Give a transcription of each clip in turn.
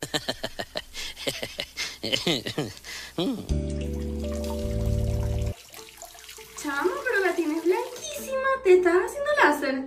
Chamo, pero la tienes blanquísima. ¿Te estás haciendo láser?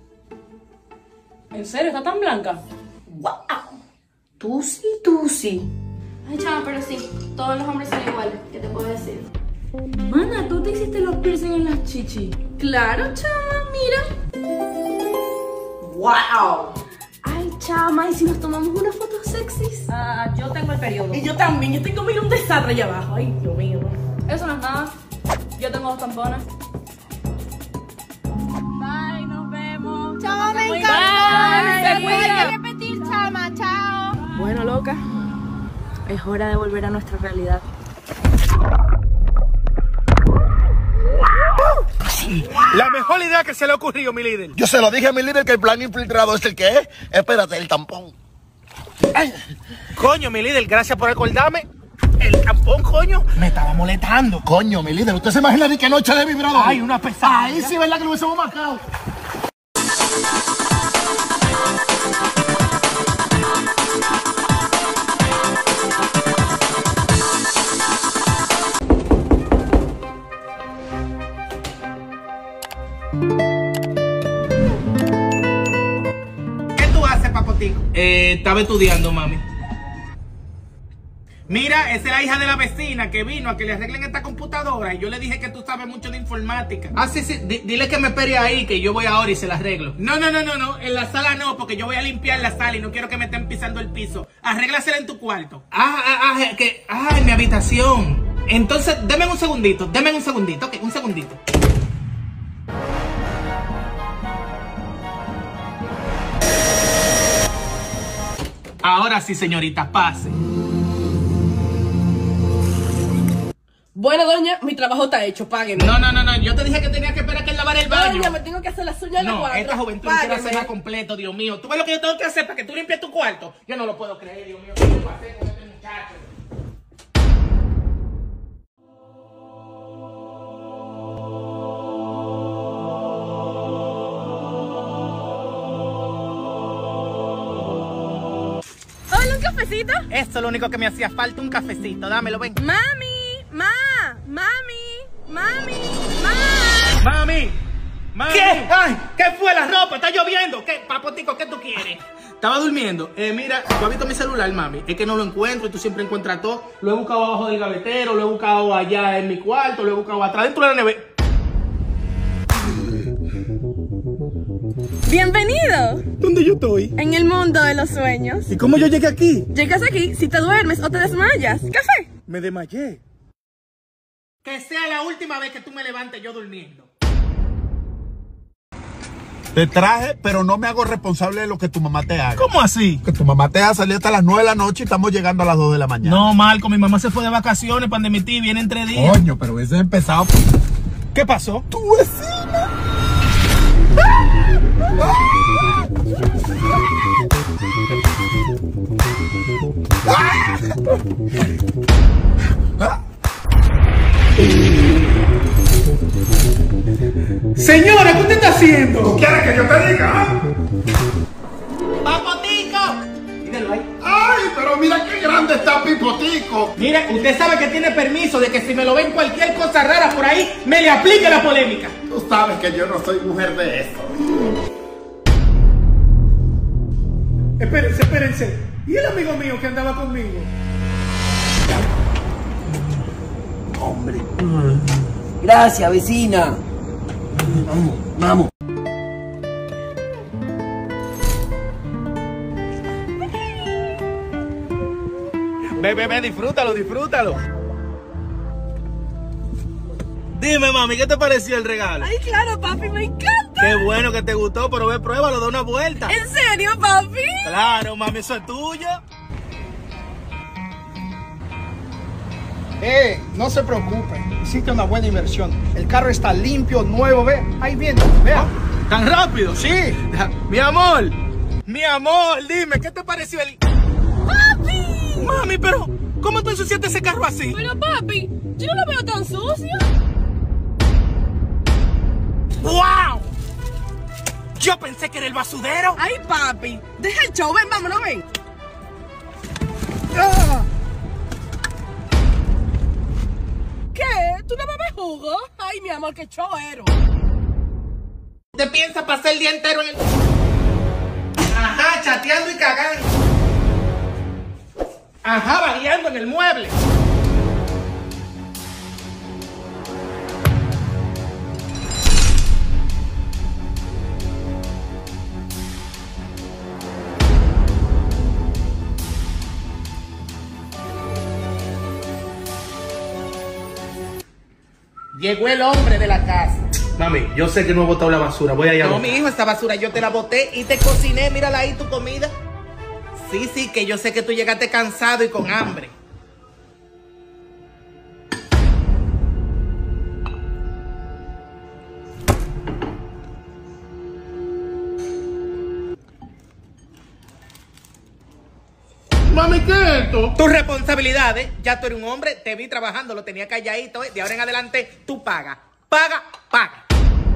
¿En serio? ¿Está tan blanca? ¡Wow! Tusi. Ay, chamo, pero sí. Todos los hombres son iguales. ¿Qué te puedo decir? Mana, ¿tú te hiciste los piercing en las chichis? Claro, chama, mira. ¡Wow! Ay, chama, ¿y si nos tomamos unas fotos sexys? Yo tengo el periodo. Y yo también, yo tengo mira un desastre allá abajo. Ay, Dios mío. Eso no es nada. Yo tengo 2 tampones. Bye, nos vemos. Chama, me Bye. encanta. Se cuida. Hay que repetir, chama. Chao. Bueno, loca. Es hora de volver a nuestra realidad. La mejor idea que se le ha ocurrido, mi líder. Yo se lo dije a mi líder que el plan infiltrado es el que es. Espérate, el tampón. Ay, coño, mi líder, gracias por acordarme. El tampón, coño, me estaba molestando. Coño, mi líder, ¿usted se imagina ni qué noche de vibrador? Ay, una pesada. Ahí sí, ¿verdad que lo hubiésemos marcado? ¿Qué tú haces, papotico? Estaba estudiando, mami. Mira, esa es la hija de la vecina que vino a que le arreglen esta computadora y yo le dije que tú sabes mucho de informática. Ah, sí, dile que me espere ahí, que yo voy ahora y se la arreglo. No, en la sala no, porque yo voy a limpiar la sala y no quiero que me estén pisando el piso. Arréglasela en tu cuarto. En mi habitación. Entonces, deme un segundito, ok, un segundito. Ahora sí, señorita, pase. Bueno, doña, mi trabajo está hecho, págueme. No, yo te dije que tenía que esperar que él lavara el baño. Doña, me tengo que hacer las uñas de No, cuatro. esta juventud quiere hacerla completo, Dios mío. ¿Tú ves lo que yo tengo que hacer para que tú limpies tu cuarto? Yo no lo puedo creer, Dios mío. ¿Qué yo pasé con este muchacho? Hola, ¿un cafecito? Esto es lo único que me hacía falta, un cafecito. Dámelo, ven. Mami. ¿Qué? Ay, ¿qué fue la ropa? ¿Está lloviendo? ¿Qué, papotico, qué tú quieres? Estaba durmiendo. Mira, tú has visto mi celular, mami. Es que no lo encuentro y tú siempre encuentras todo. Lo he buscado abajo del gavetero, lo he buscado allá en mi cuarto, lo he buscado atrás dentro de la nevera. Bienvenido ¿Dónde yo estoy? en el mundo de los sueños. ¿Y cómo yo llegué aquí? Llegas aquí si te duermes o te desmayas. ¿Café? Me desmayé. Que sea la última vez que tú me levantes yo durmiendo. Te traje, pero no me hago responsable de lo que tu mamá te haga. ¿Cómo así? Que tu mamá te haga salir hasta las 9 de la noche y estamos llegando a las 2 de la mañana. No, Marco, mi mamá se fue de vacaciones para mi tía, viene entre días. Coño, pero ese es empezado. ¿Qué pasó? Tu vecina. Señora, ¿qué usted está haciendo? ¿Tú quieres que yo te diga? ¡Papotico! Míralo ahí. Ay, pero mira qué grande está Pipotico. Mire, usted sabe que tiene permiso de que si me lo ven cualquier cosa rara por ahí, me le aplique la polémica. Tú sabes que yo no soy mujer de eso. Espérense. ¿Y el amigo mío que andaba conmigo? Hombre. Gracias, vecina. Vamos. Ve, disfrútalo. Dime, mami, ¿qué te pareció el regalo? Ay, claro, papi, me encanta. Qué bueno que te gustó, pero ve, pruébalo, da una vuelta. ¿En serio, papi? Claro, mami, eso es tuyo. No se preocupe, hiciste una buena inversión. El carro está limpio, nuevo, ve, ahí viene, vea. ¿Tan rápido? Sí. Mi amor, dime, ¿qué te pareció el... ¡Papi! Mami, pero, ¿cómo tú ensuciaste ese carro así? Pero, papi, yo no lo veo tan sucio. ¡Wow! Yo pensé que era el basurero. Ay, papi, deja el show, ven, vámonos, ven. jugo? Ay, mi amor, qué choero. ¿Te piensas pasar el día entero en el... Ajá, chateando y cagando. Ajá, vagueando en el mueble. Llegó el hombre de la casa. Mami, yo sé que no he botado la basura, voy allá. No, mi hijo, esta basura yo te la boté y te cociné, mírala ahí tu comida. Sí, sí, que yo sé que tú llegaste cansado y con hambre. Mami, ¿qué es esto? Tus responsabilidades, ya tú eres un hombre, te vi trabajando, lo tenía calladito, de ahora en adelante tú pagas. Paga, paga.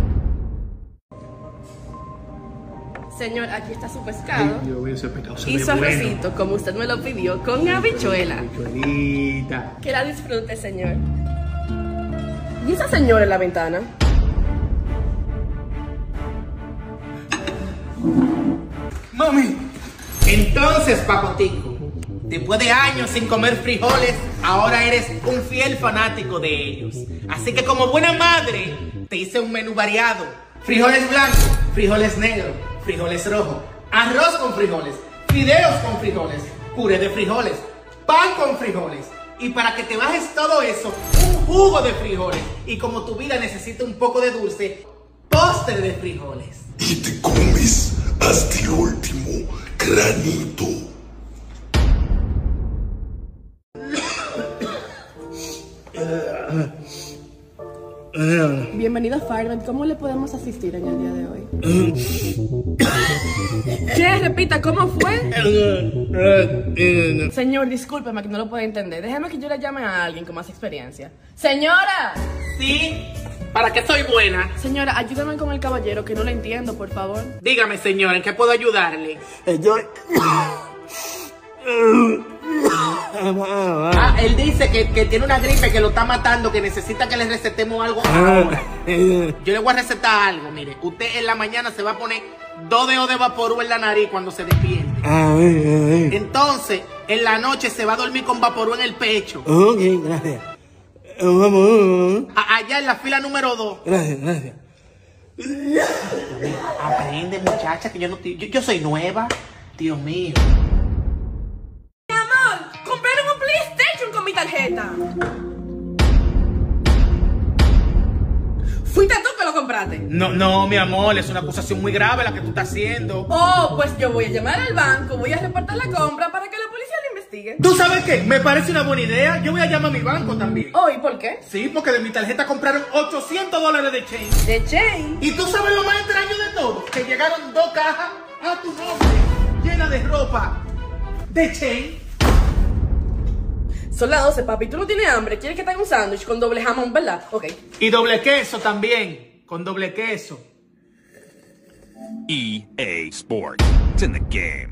Señor, aquí está su pescado. Yo voy a hacer pecado. Y su arrocito, como usted me lo pidió, con habichuela. Habichuelita. Que la disfrute, señor. ¿Y esa señora en la ventana? Mami. Entonces, papotico, después de años sin comer frijoles, ahora eres un fiel fanático de ellos. Así que como buena madre, te hice un menú variado. Frijoles blancos, frijoles negros, frijoles rojos, arroz con frijoles, fideos con frijoles, puré de frijoles, pan con frijoles. Y para que te bajes todo eso, un jugo de frijoles. Y como tu vida necesita un poco de dulce, postre de frijoles. Y te comes hasta el último granito. Bienvenido a Firebird. ¿Cómo le podemos asistir en el día de hoy? ¿Qué? Repita, ¿cómo fue? Señor, discúlpeme que no lo puedo entender. Déjeme que yo le llame a alguien con más experiencia. ¡Señora! ¿Sí? ¿Para qué soy buena? Señora, ayúdame con el caballero que no le entiendo, por favor. Dígame, señor, ¿en qué puedo ayudarle? Él dice que tiene una gripe que lo está matando, que necesita que le recetemos algo ahora. Yo le voy a recetar algo, mire. Usted en la mañana se va a poner 2 dedos de Vaporú en la nariz cuando se despierte. Entonces, en la noche se va a dormir con Vaporú en el pecho. Ok, gracias. Allá en la fila número 2. Gracias. Aprende, muchacha, que yo soy nueva. Dios mío. Mi amor, compraron un PlayStation con mi tarjeta. ¿Fuiste tú que lo compraste? No, mi amor, es una acusación muy grave la que tú estás haciendo. Oh, pues yo voy a llamar al banco, voy a reportar la compra para que la policía lo investigue. ¿Tú sabes qué? Me parece una buena idea. Yo voy a llamar a mi banco también. Oh, ¿y por qué? Sí, porque de mi tarjeta compraron $800 de change. ¿De Chain? ¿Y tú sabes lo más extraño de todo? Que llegaron 2 cajas a tu nombre, llenas de ropa de chain. Son las 12, papi. ¿Tú no tienes hambre? ¿Quieres que te haga un sándwich con doble jamón, verdad? Ok. Y doble queso también, con doble queso. EA Sports. It's in the game.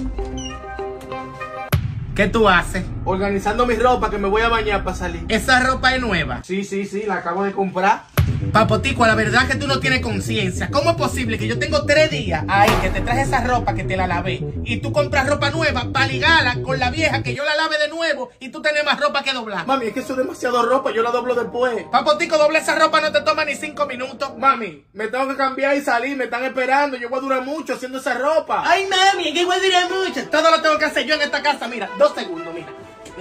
¿Qué tú haces? Organizando mi ropa que me voy a bañar para salir. Esa ropa es nueva. Sí, la acabo de comprar. Papotico, la verdad es que tú no tienes conciencia. ¿Cómo es posible que yo tengo 3 días ahí que te traje esa ropa que te la lavé y tú compras ropa nueva para ligarla con la vieja que yo la lave de nuevo y tú tenés más ropa que doblar? Mami, es que eso es demasiado ropa, yo la doblo después. Papotico, doble esa ropa no te toma ni 5 minutos. Mami, me tengo que cambiar y salir, me están esperando, yo voy a durar mucho haciendo esa ropa. Ay, mami, es que voy a durar mucho. Todo lo tengo que hacer yo en esta casa. Mira, 2 segundos, mira.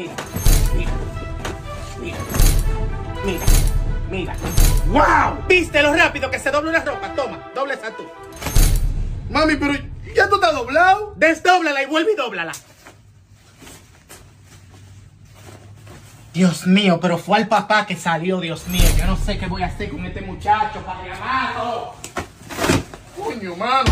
¡Wow! ¿Viste lo rápido que se dobla una ropa? Toma, doble esa tú. Mami, pero ya tú estás doblado. Desdóblala y vuelve y dóblala. Dios mío, pero fue al papá que salió, Dios mío. Yo no sé qué voy a hacer con este muchacho, padre amado. Coño, mano.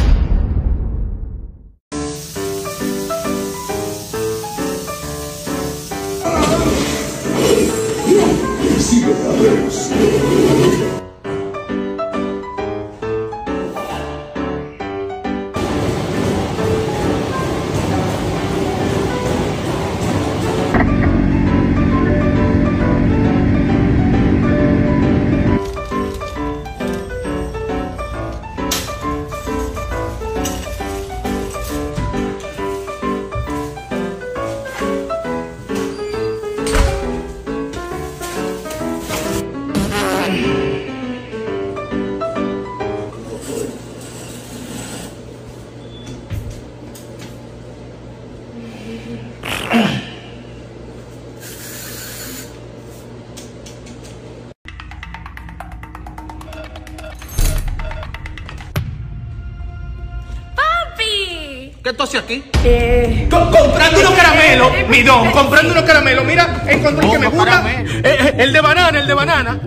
tose aquí? Comprando unos caramelos, mi don, comprando unos caramelos. Mira, encontré el que me gusta. El de banana, el de banana.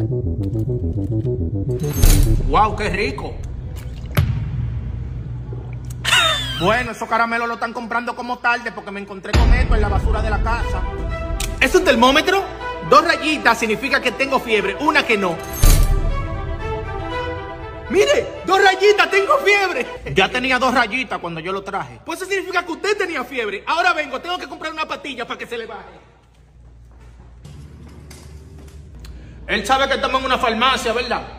Wow, qué rico. Bueno, esos caramelos lo están comprando como tarde porque me encontré con esto en la basura de la casa. ¿Es un termómetro? 2 rayitas significa que tengo fiebre, una que no. Mire, 2 rayitas, tengo fiebre. Ya tenía 2 rayitas cuando yo lo traje. Pues eso significa que usted tenía fiebre. Ahora vengo, tengo que comprar una pastilla para que se le baje. Él sabe que estamos en una farmacia, ¿verdad?